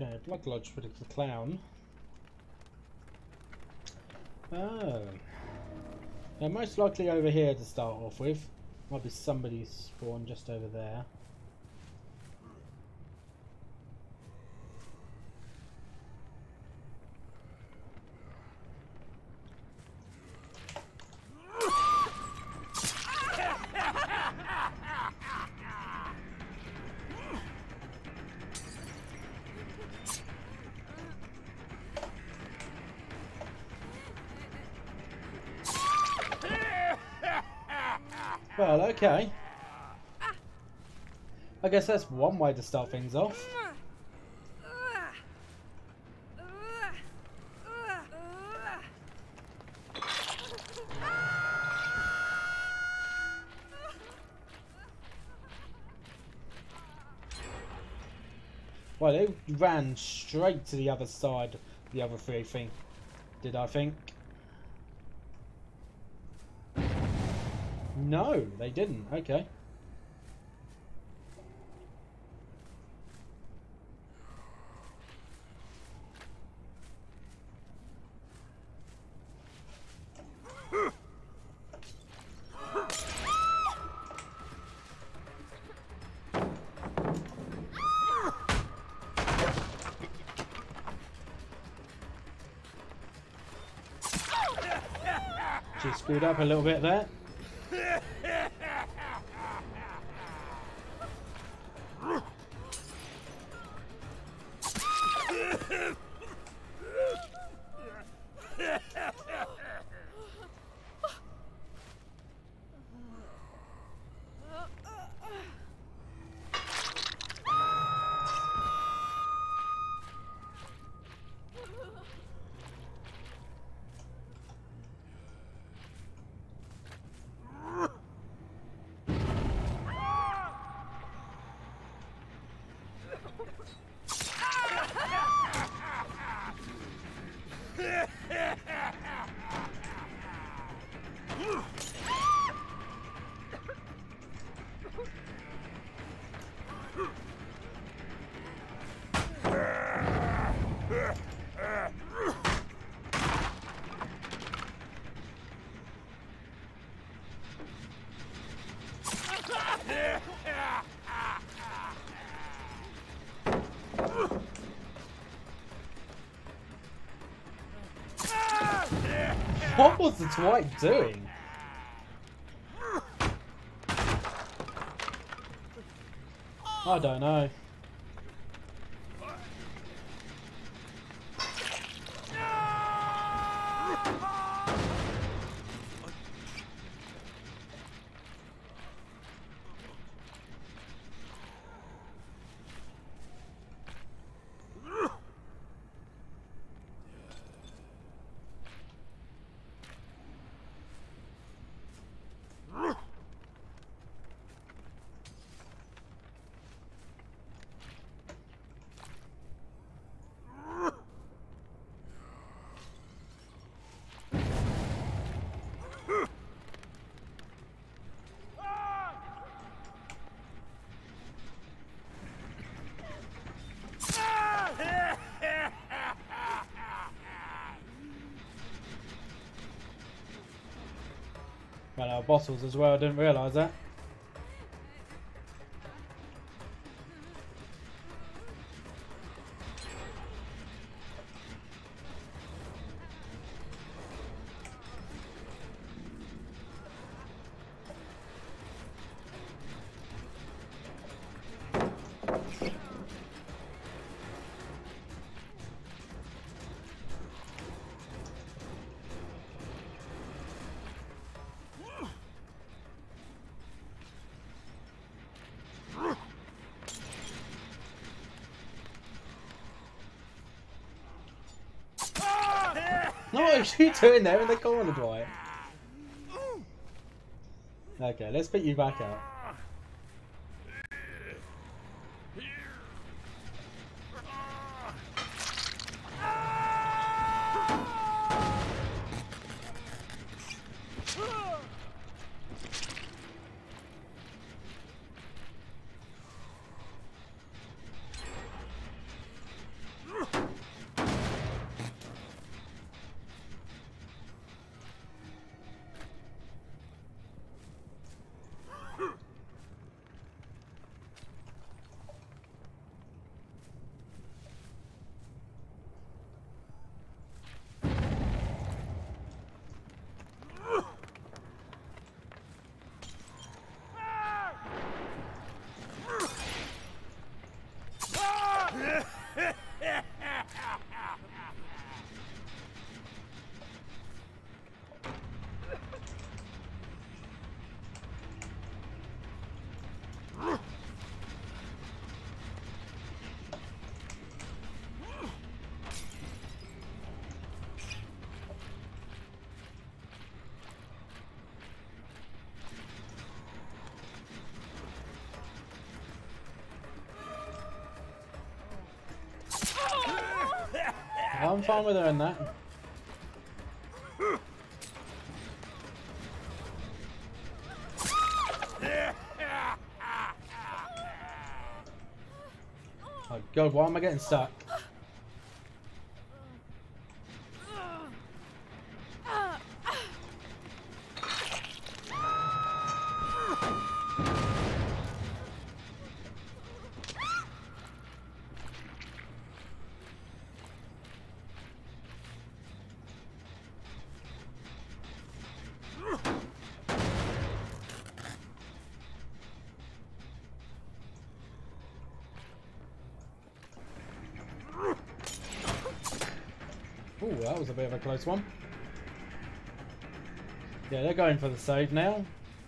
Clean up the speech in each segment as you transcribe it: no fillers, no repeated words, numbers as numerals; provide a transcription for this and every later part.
Okay, Blood Lodge for the clown. Oh. They're most likely over here to start off with. Might be somebody spawned just over there. Well, okay. I guess that's one way to start things off. Well, they ran straight to the other side, the other three thing. Did I think? No, they didn't. Okay. She screwed up a little bit there. What was the Dwight doing? I don't know. Well, our bottles as well, I didn't realise that. What are you doing there in the corner, Dwight? Okay, let's pick you back up. I'm fine with doing that. Oh god, why am I getting stuck? Ooh, that was a bit of a close one. Yeah, they're going for the save now.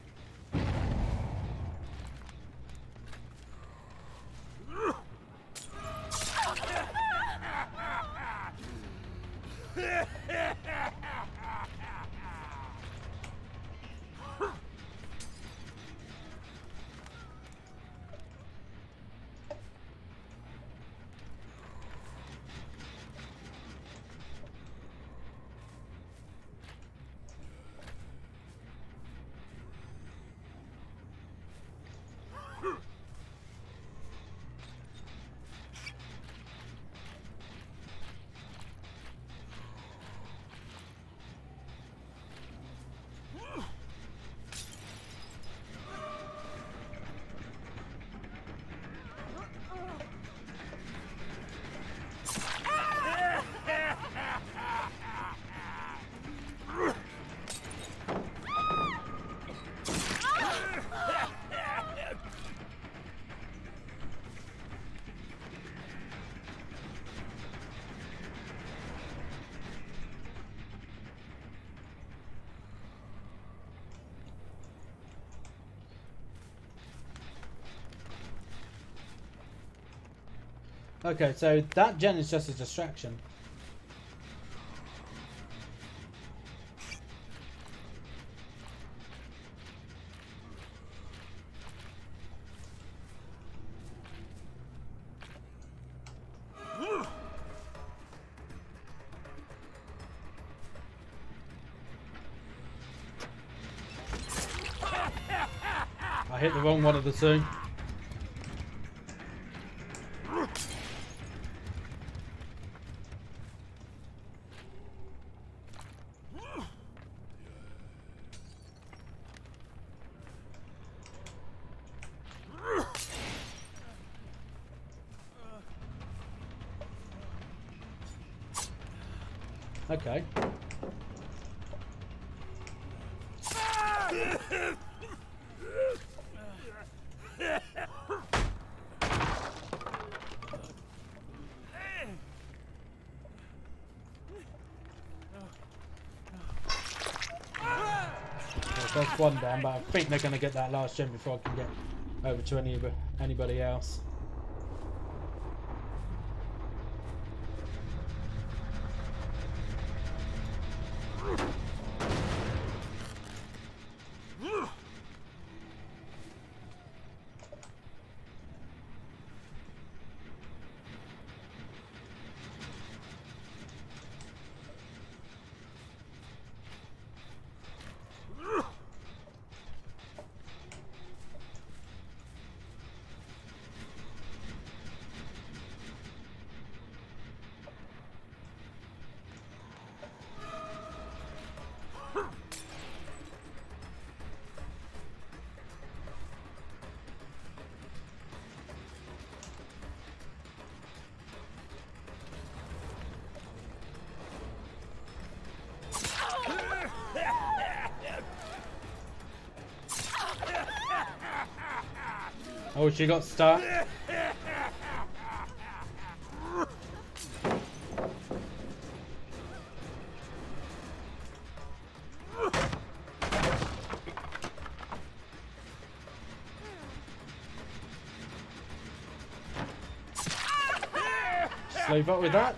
Okay, so that gen is just a distraction. I hit the wrong one of the two. Okay. That's one down, but I think they're going to get that last gem before I can get over to anybody else. Oh, she got stuck. Just leave up with that.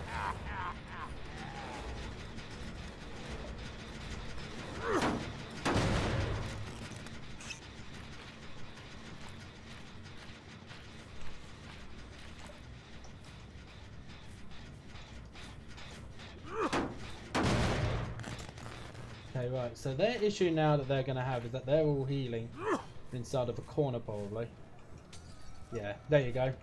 Okay, right. So their issue now that they're going to have is that they're all healing inside of a corner, probably. Yeah, there you go.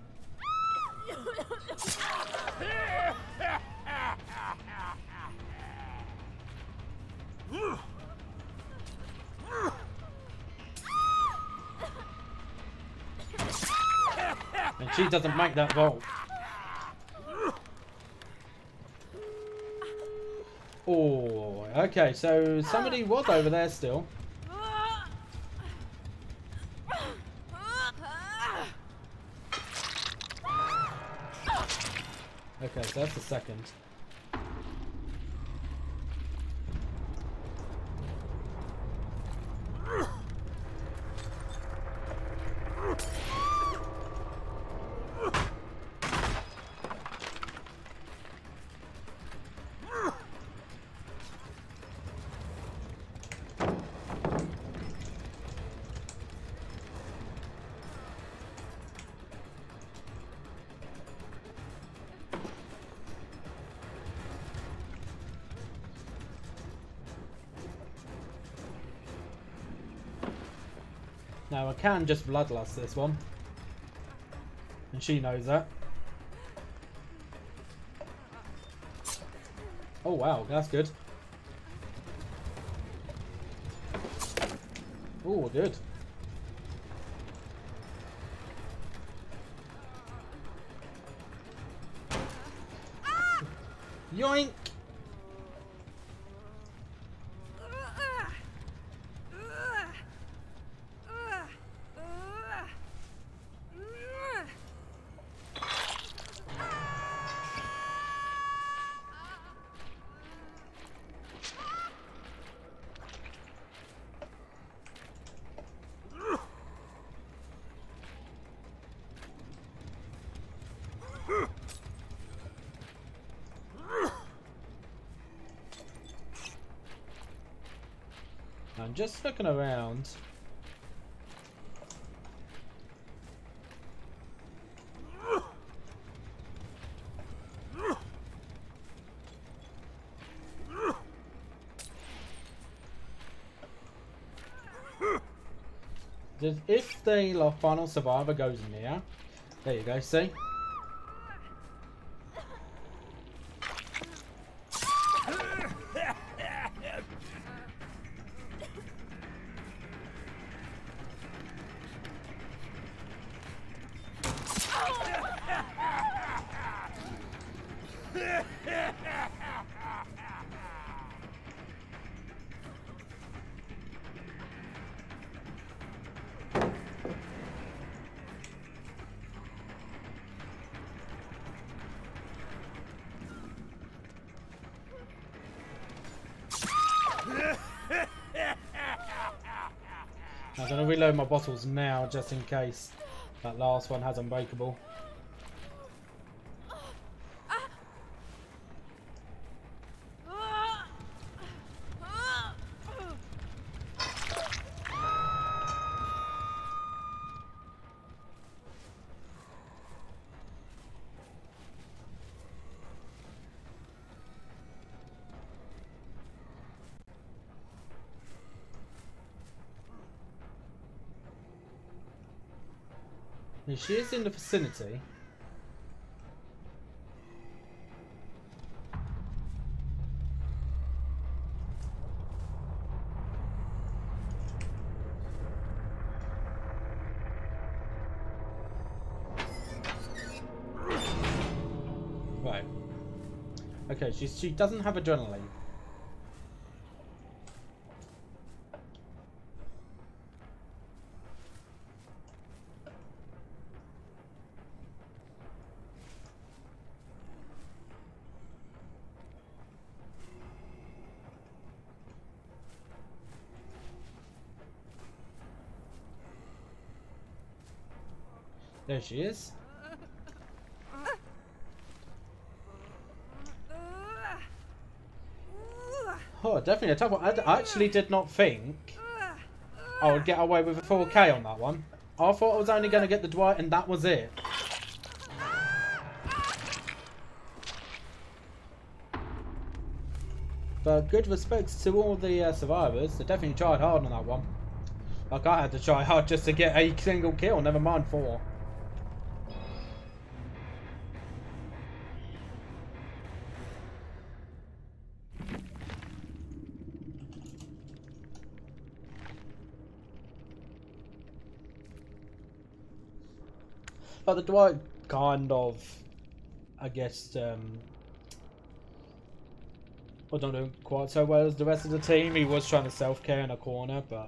And she doesn't make that vault. Oh, okay, so somebody was over there still. Okay, so that's the second. Now I can just bloodlust this one. And she knows that. Oh wow, that's good. Oh, good. Yoink! I'm just looking around. If the final survivor goes near, there you go, see? I'm going to reload my bottles now just in case that last one has unbreakable. Now, she is in the vicinity. Right. Okay, she doesn't have adrenaline. There she is. Oh, definitely a tough one. I actually did not think I would get away with a 4K on that one. I thought I was only going to get the Dwight and that was it. But good respects to all the survivors. They definitely tried hard on that one. Like I had to try hard just to get a single kill, never mind 4. But the Dwight kind of, I guess, I don't know quite so well as the rest of the team. He was trying to self-care in a corner, but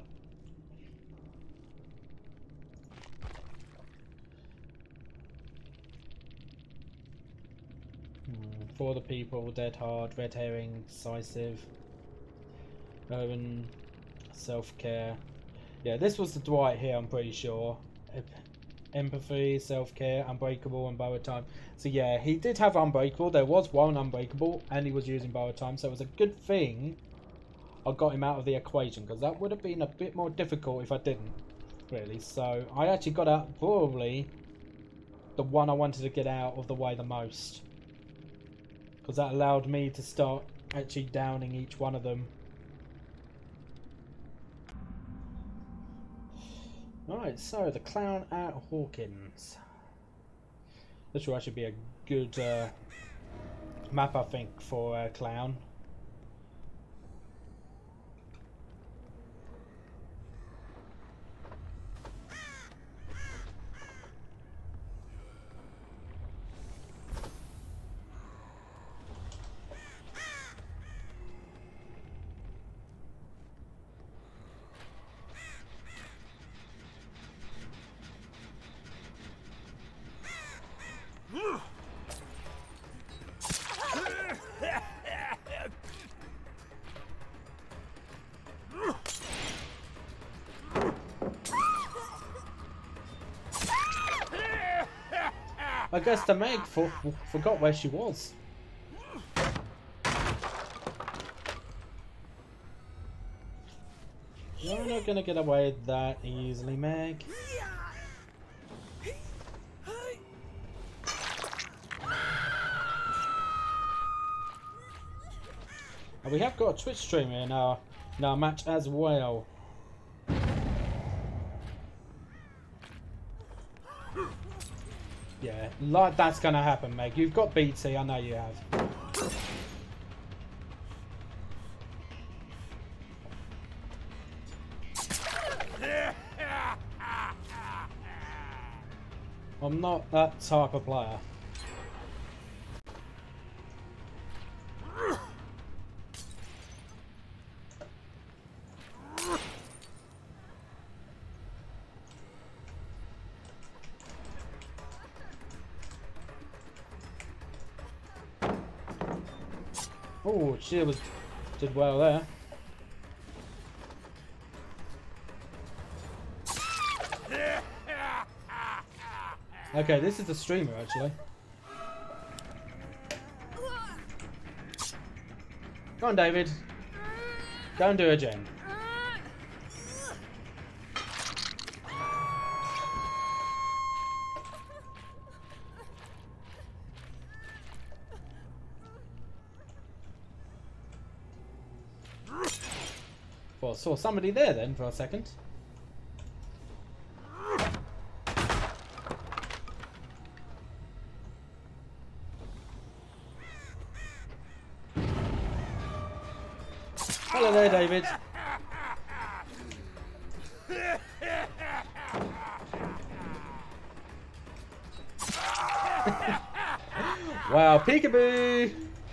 for the people, dead hard, red herring, decisive, Owen, self-care. Yeah, this was the Dwight here, I'm pretty sure. Empathy, self-care, unbreakable, and borrowed time. So yeah, he did have unbreakable. There was one unbreakable, and he was using borrowed time. So it was a good thing I got him out of the equation, because that would have been a bit more difficult if I didn't, really. So I actually got out probably the one I wanted to get out of the way the most, because that allowed me to start actually downing each one of them. Alright, so the clown at Hawkins. This will actually be a good map, I think, for clown. I guess the Meg forgot where she was. You're not gonna get away that easily, Meg. And we have got a Twitch streamer in our match as well. Yeah, like that's gonna happen, Meg. You've got BT, I know you have. I'm not that type of player. Oh, she did well there. Okay, this is the streamer actually. Go on, David. Go and do a gen. Well, I saw somebody there then for a second. Hello there, David. Wow, peekaboo!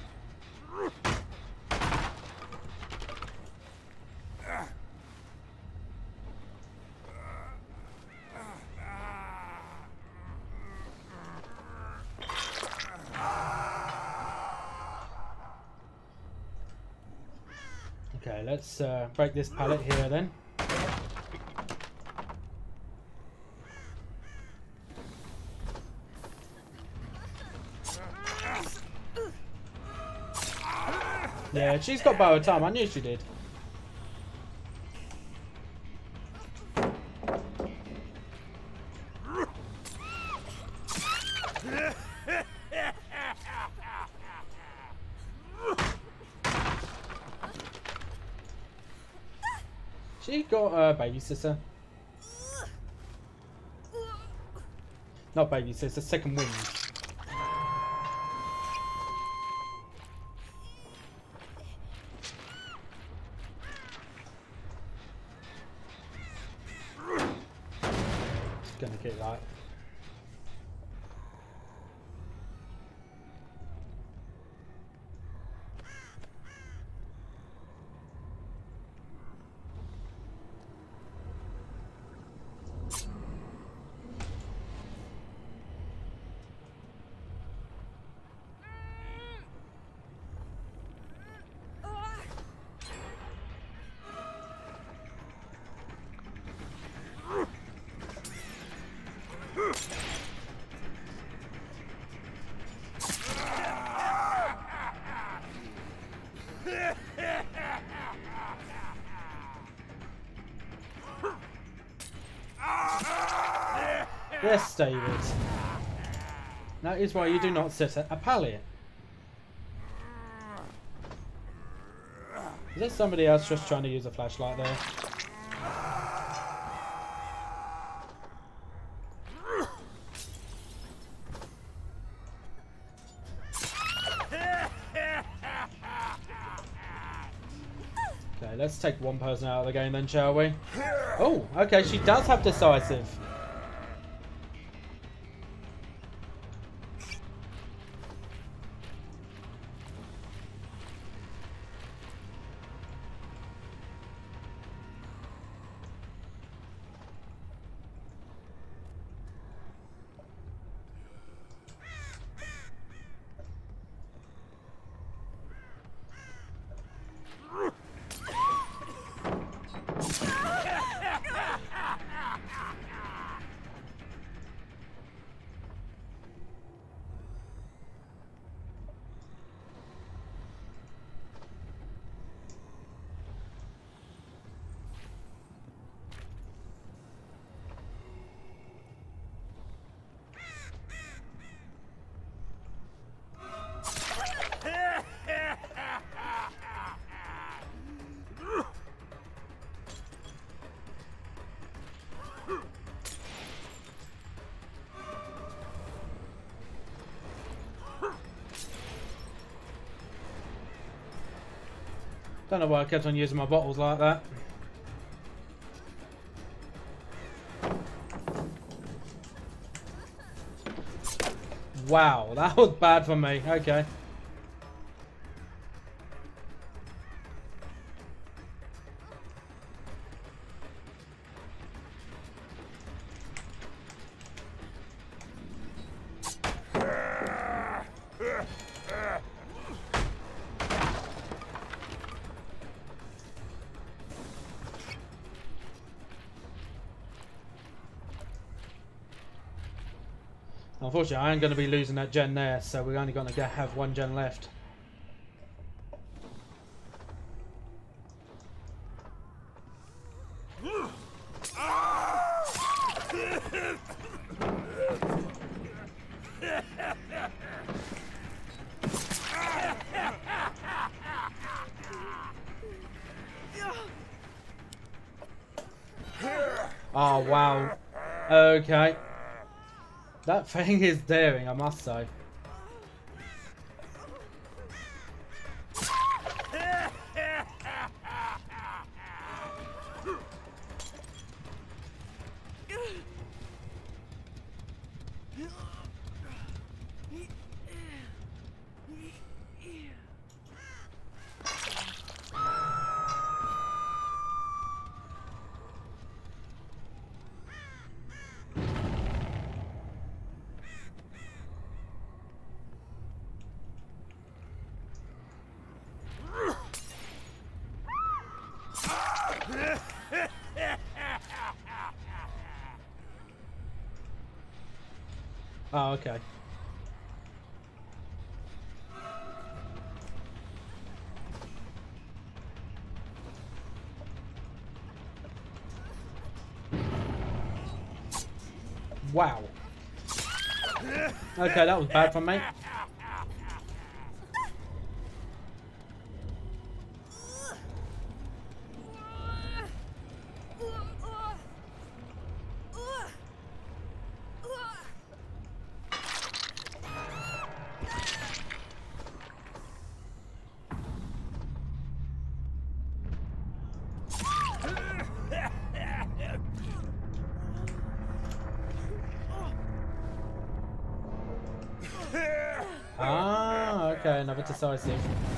Okay, let's break this pallet here then. Yeah, she's got borrowed time. I knew she did. She got a baby sister. Not baby sister, second wind. Gonna get that. Yes, David. That is why you do not sit at a pallet. Is there somebody else just trying to use a flashlight there? Okay, let's take one person out of the game then, shall we? Oh, okay, she does have decisive. Don't know why I kept on using my bottles like that. Wow, that was bad for me. Okay. Unfortunately, I am going to be losing that gen there, so we're only going to have one gen left. Oh, wow. Okay. That thing is daring, I must say. Oh, okay. Wow. Okay, that was bad for me. Ah, okay, another decisive.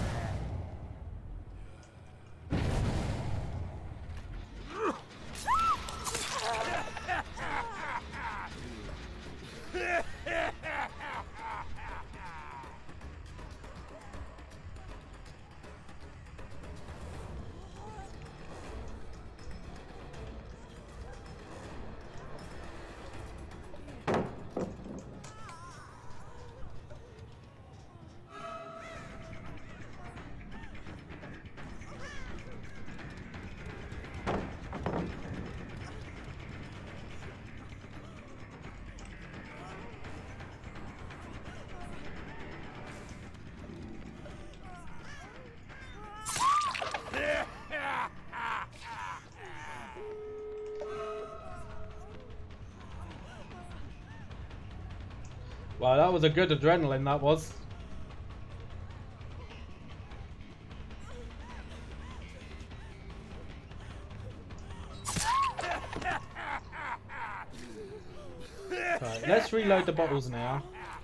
Wow, that was a good adrenaline, that was. Right, let's reload the bottles now.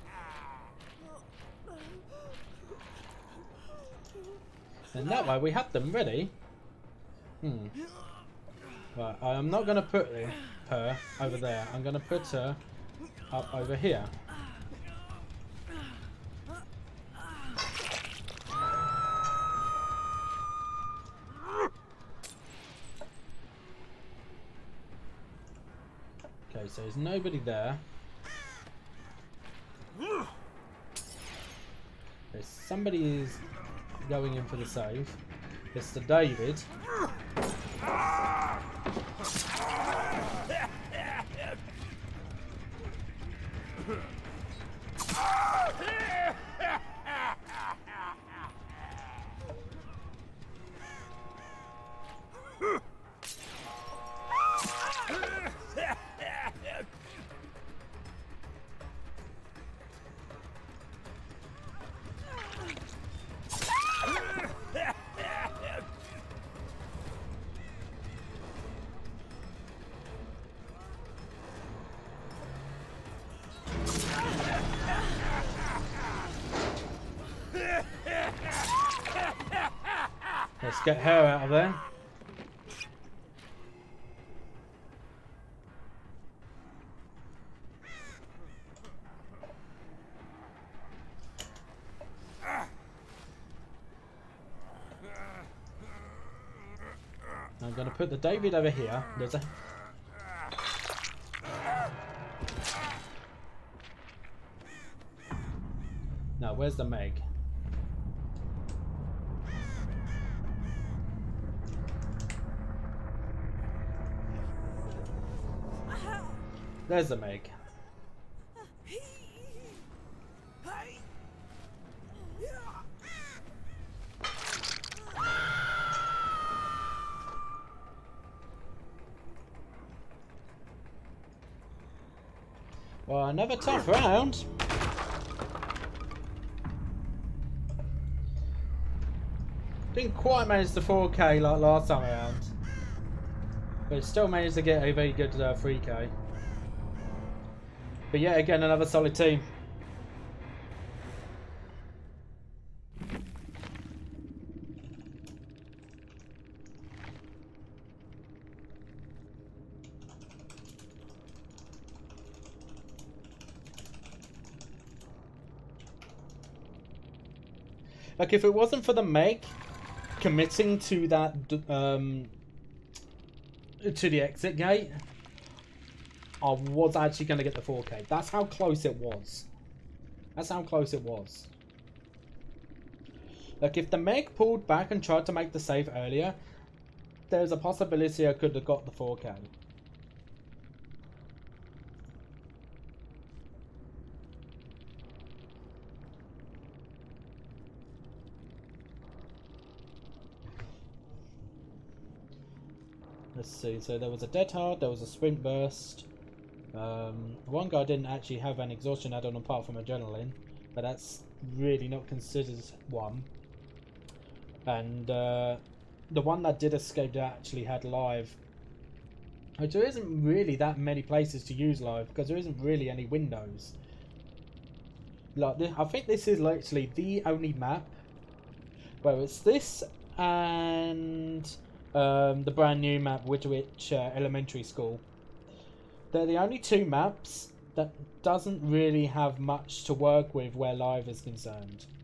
And that way we have them ready. Right, I'm not going to put her over there. I'm going to put her up over here. Okay, so there's nobody there. There's somebody is going in for the save. Mr. David. Let's get her out of there. I'm going to put the David over here. There's a... Now, where's the Meg? There's the Meg. Well, another tough round. Didn't quite manage the 4K like last time around, but still managed to get a very good 3K. But yeah, again, another solid team. Like, if it wasn't for the Meg committing to that, to the exit gate, I was actually going to get the 4K. That's how close it was. That's how close it was. Like, if the Meg pulled back and tried to make the save earlier, there's a possibility I could have got the 4K. Let's see, so there was a dead hard, there was a sprint burst. One guy didn't actually have an exhaustion add-on apart from adrenaline, but that's really not considered one. And the one that did escape actually had live. Which there isn't really that many places to use live, because there isn't really any windows. Like I think this is literally the only map where it's this and the brand new map, Whitwich Elementary School. They're the only two maps that doesn't really have much to work with where live is concerned.